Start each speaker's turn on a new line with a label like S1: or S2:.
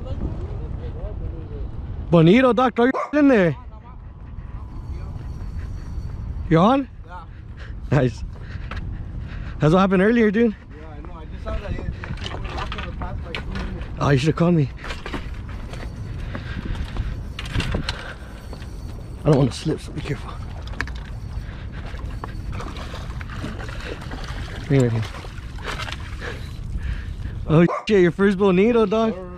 S1: Bonito, doc, throw your in there. You on?
S2: Yeah.
S1: Nice. That's what happened earlier, dude.
S2: Yeah, I know. I just saw that it went off on the path like 2 minutes.
S1: Oh, you should have called me. I don't want to slip, so be careful. Bring it right here. Oh shit, your first bonito, dog.